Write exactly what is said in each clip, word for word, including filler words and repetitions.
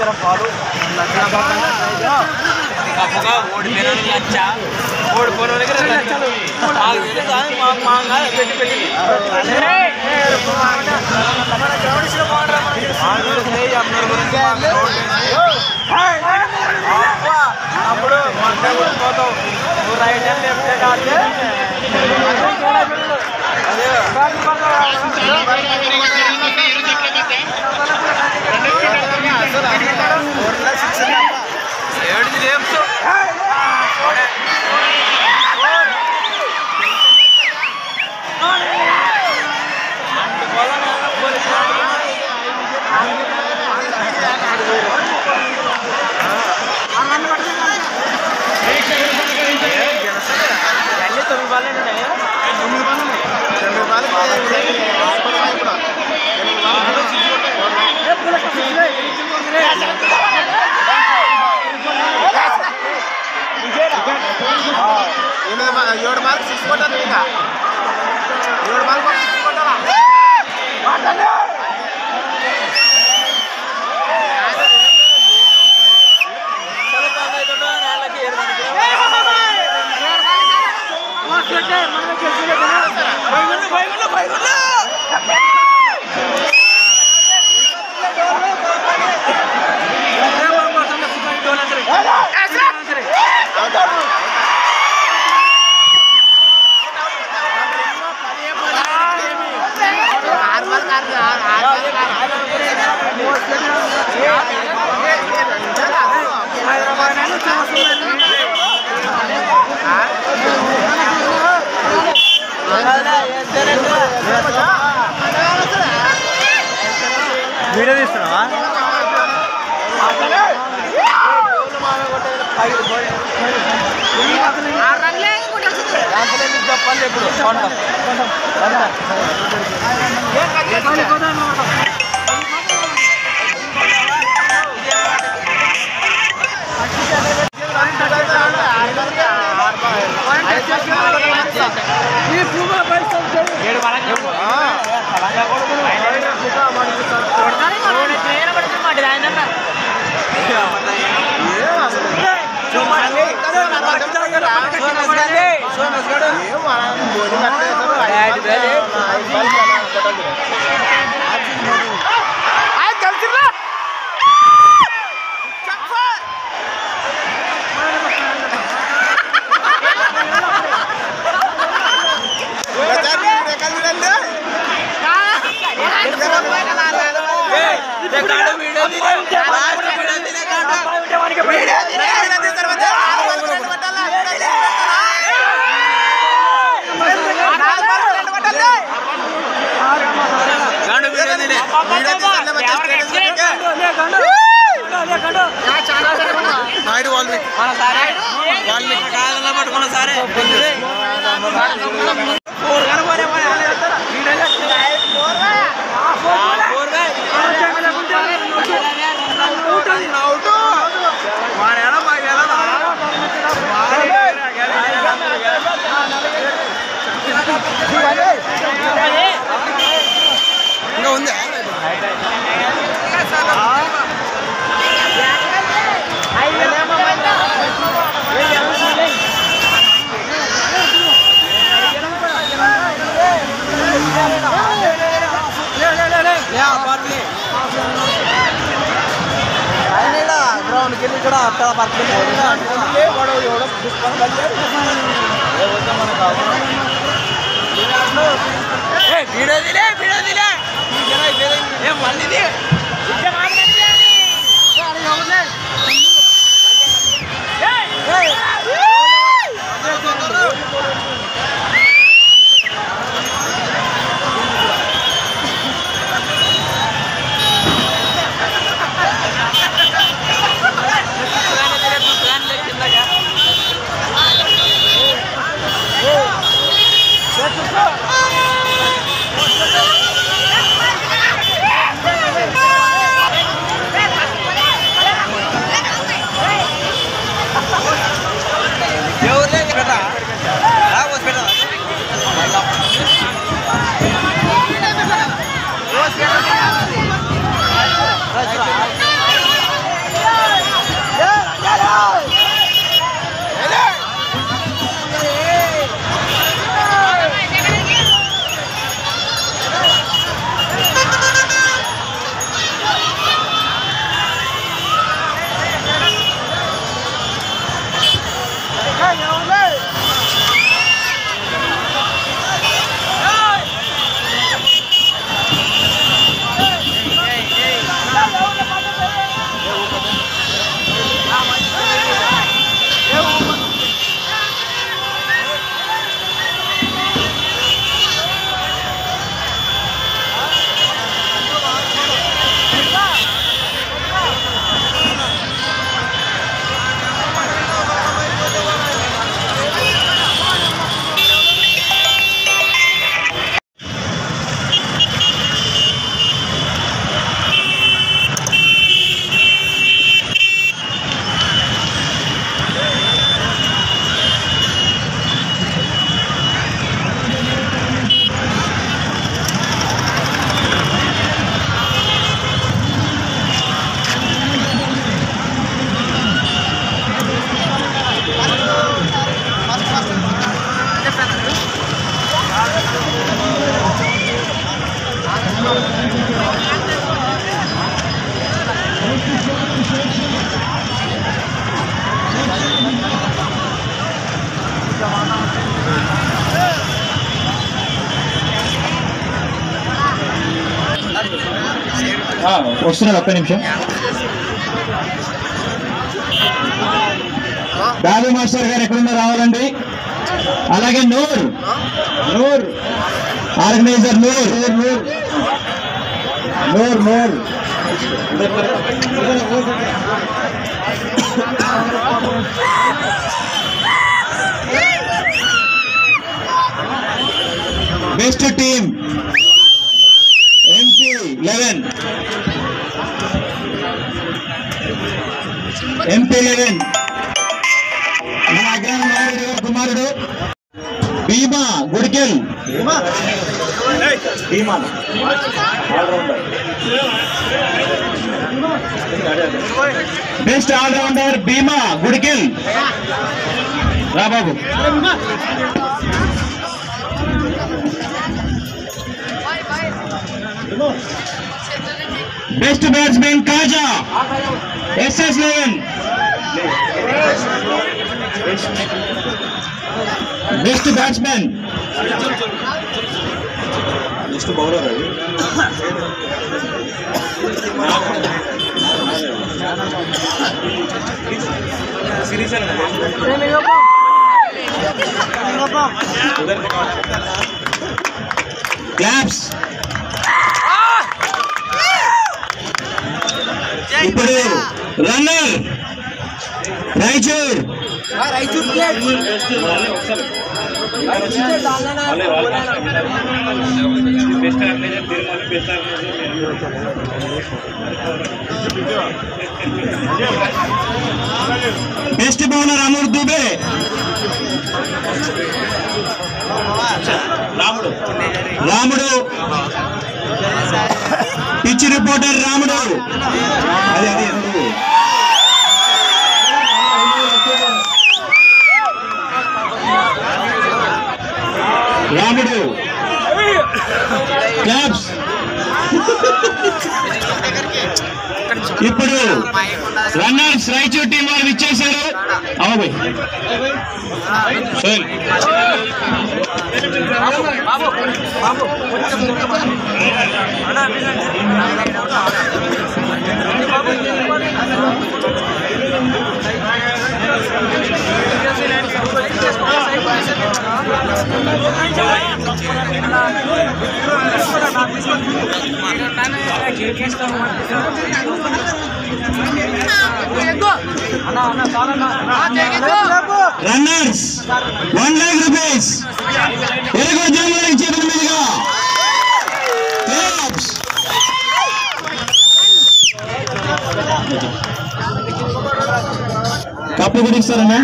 పాలు ఓడిపోయిన లచ్చ ఓడిపోయిన దగ్గర లచ్చలు మాకు మాకు పెట్టి పెట్టి అప్పుడు మొన్న పోతావు నువ్వు రైట్ హ్యాండ్ లెఫ్ట్ హ్యాండ్ ఆడితే అదే ఏడు గేమ్స్ తొమ్మిది బాల్ ఉన్నాయి తొమ్మిది బాల్ ఉన్నాయి తొమ్మిది బాల్ ఏడు మార్క్ సిక్స్ కొట్టాలి ఇంకా ఏడు మార్క్ సిక్స్ కొట్టాలా వీడియో తీస్తున్నావా చెప్పాలి ఇప్పుడు నాయుడు వాళ్ళు వాళ్ళు కాళ్ళ పట్టుకున్న సరే ఇంకా ఉందా గ్రౌండ్కి వెళ్ళి ఇక్కడ అక్కడ పక్కన వీడియో దిలే వీడియో దిలే ఏం మళ్ళీ వస్తున్నాడు, ఒక్క నిమిషం. బాబు మాస్టర్ గారు ఎక్కడున్నా రావాలండి. అలాగే Noor Noor organiser Noor Noor Noor Noor best team MP eleven MP eleven మన అగ్రహం నాయుడు గారి కుమారుడు భీమా గుడికెల్. Bheema best all rounder Bheema Gudikel. రా బాబు. Best batsmen Kaja SS eleven. Best batsmen best bowler అది క్లాప్స్. ఇప్పుడు runner Raichur best bowler Amar Dubey. Ramudu Ramudu pitch reporter రాముడు. అదే అదే రాముడు క్లాప్స్. ఇప్పుడు రన్నర్స్ రాయచూర్ టీం వారు ఇచ్చేశారు. అవును రన్నర్స్ వన్ లాక్ రూపీస్ ఎలుగు జమ్మల చేతుల మీదుగా కప్పు కూడా ఇస్తారన్నా.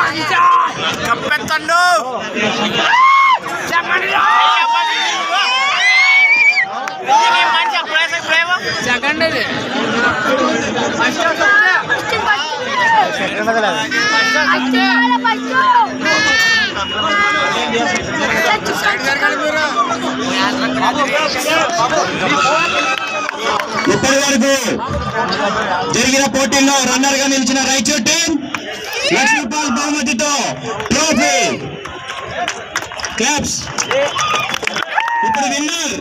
ఇప్పటి వరకు జరిగిన పోటీల్లో రన్నర్ గా నిలిచిన రాయచూర్ టీం లక్ష్మీపాల్ బహుమతితో ట్రోఫీ. క్లాప్స్. ఇప్పుడు విన్నర్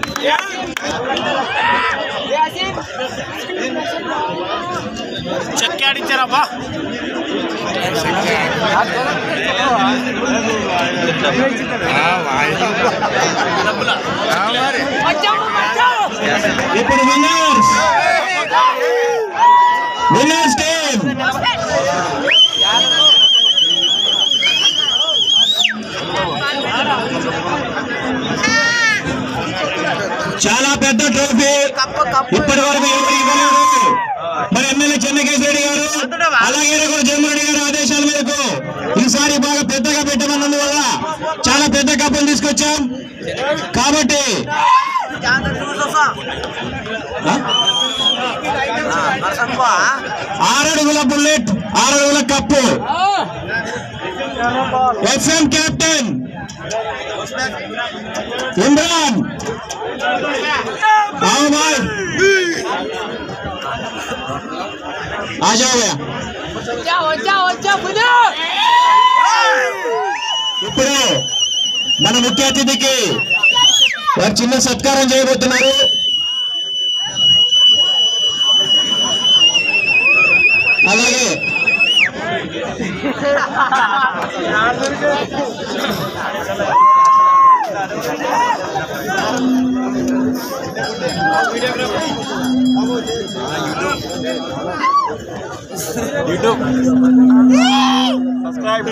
చెక్ ఆడించారబ్బా. ఇప్పుడు విన్నర్స్ విన్నర్స్ టీమ్ చాలా పెద్ద ట్రోఫీ. ఇప్పటి వరకు ఎవరు ఇవ్వలేదు. మరి ఎమ్మెల్యే చెన్నకేశ్వరరెడ్డి గారు అలాగే జగన్మోహన్ గారు ఆదేశాల మేరకు ఈసారి బాగా పెద్దగా పెట్టమన్నందువల్ల చాలా పెద్ద కప్పులు తీసుకొచ్చాం. కాబట్టి ఆరడుగుల బుల్లెట్ ఆరడుగుల కప్పు ఎఫ్ఎం కెప్టెన్ इमरान आओ भाई आ जाओ भैया ఇప్పుడు మన ముఖ్య అతిథికి వారు చిన్న సత్కారం చేయబోతున్నారు. అలాగే యూట్యూబ్ సబ్స్క్రైబ్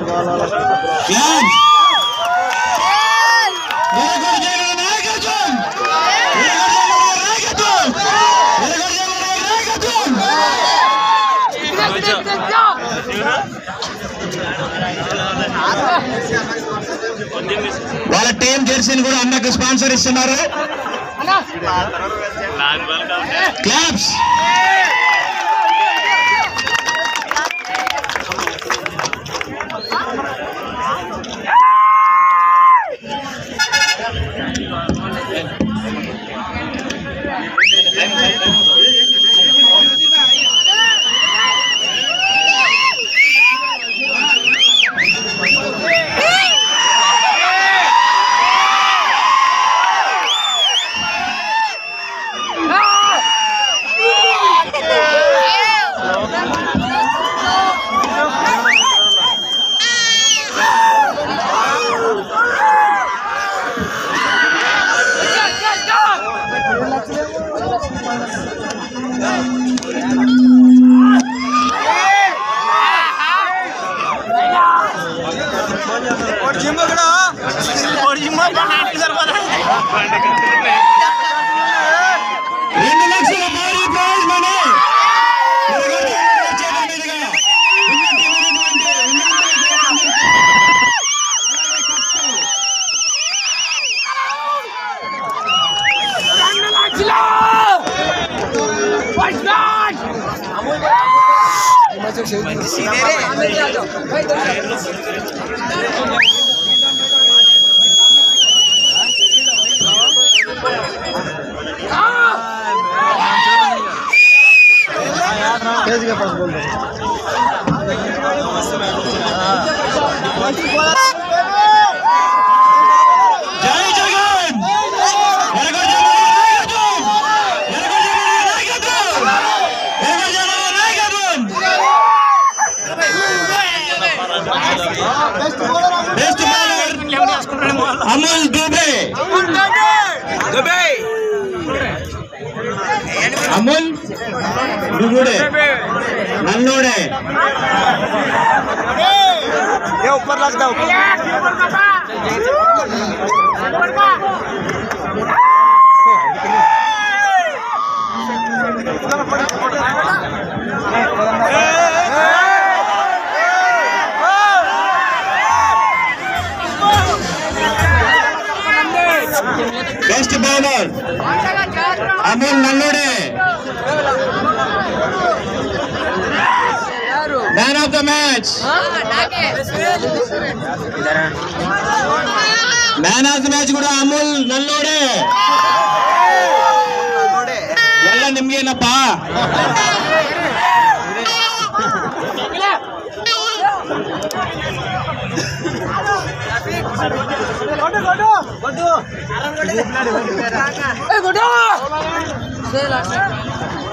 వాళ్ళ టీం జెర్సీని కూడా అన్నకు స్పాన్సర్ ఇస్తున్నారు. క్లాప్స్. రెండు లక్షల భారీ prize money Jai Jagan. Best bowler Amul Dubey. Amul Dubey Nannode. ये ऊपर लगता है best bowler Amul Nallode. Man of the match man of the match ಕೂಡ ಅಮೂಲ್ ನಲ್ಲೋಡೆ. ಎಲ್ಲ ನಿಮ್ಗೇನಪ್ಪ. Hey, go down!